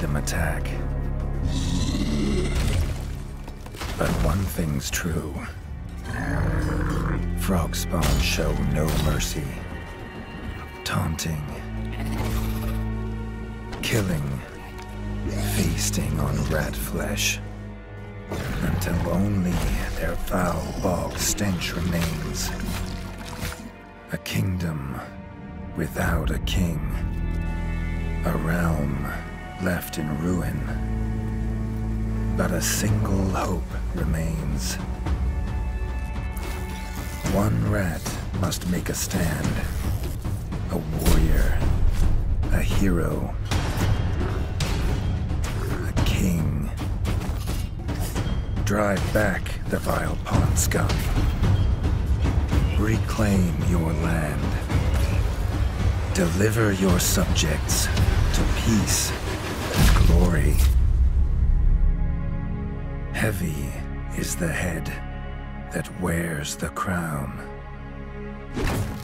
random attack. But one thing's true. Frog spawn show no mercy. Taunting. Killing. Feasting on rat flesh. Until only their foul bog stench remains. A kingdom without a king. A realm left in ruin. But a single hope remains. One rat must make a stand. A warrior. A hero. A king. Drive back the vile pond scum. Reclaim your land. Deliver your subjects to peace and glory. Heavy is the head that wears the crown.